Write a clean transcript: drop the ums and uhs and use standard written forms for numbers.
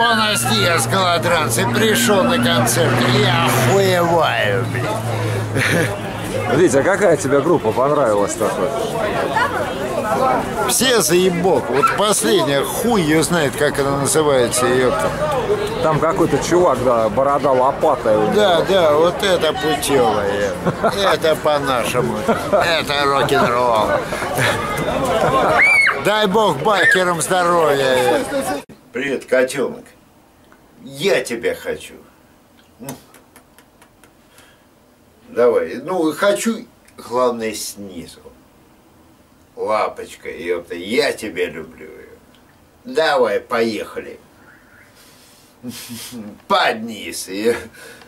Buenos Dias, голодранцы, пришел на концерт. Я охуеваю, блин. Витя, а какая тебе группа понравилась такой? Все заебок. Вот последняя, хуй ее знает, как она называется, ёпта. Там какой-то чувак, да, борода лопатой. Да, да, вот это путевое. Это по-нашему. Это рок-н-ролл. Дай бог байкерам здоровья. Привет, котенок. Я тебя хочу. Давай. Ну, хочу, главное, снизу. Лапочка, ёпта, я тебя люблю. Давай, поехали. Под низ.